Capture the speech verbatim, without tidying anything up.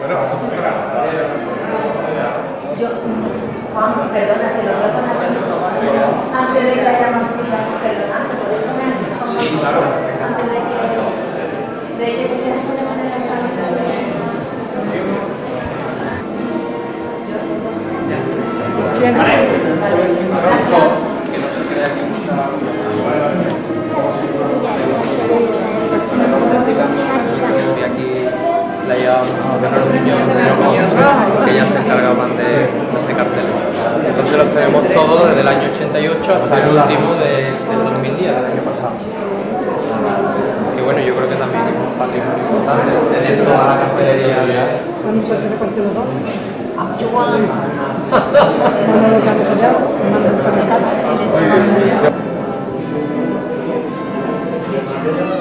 Yo, Juan, perdona, que lo veo con la antes de que haya más cosas, perdona, ¿se puede poner? Sí, claro. Antes de que... de que se quede poner la cabeza. Bien. Vale. Que no se crea aquí mucha... Y aquí la llevamos a los niños que ya se encargaban de, de hacer carteles. Entonces los tenemos todos desde el año ochenta y ocho hasta el último de, del dos mil diez, del año pasado. Y bueno, yo creo que también es un patrimonio importante tener toda la cafetería. ¿no?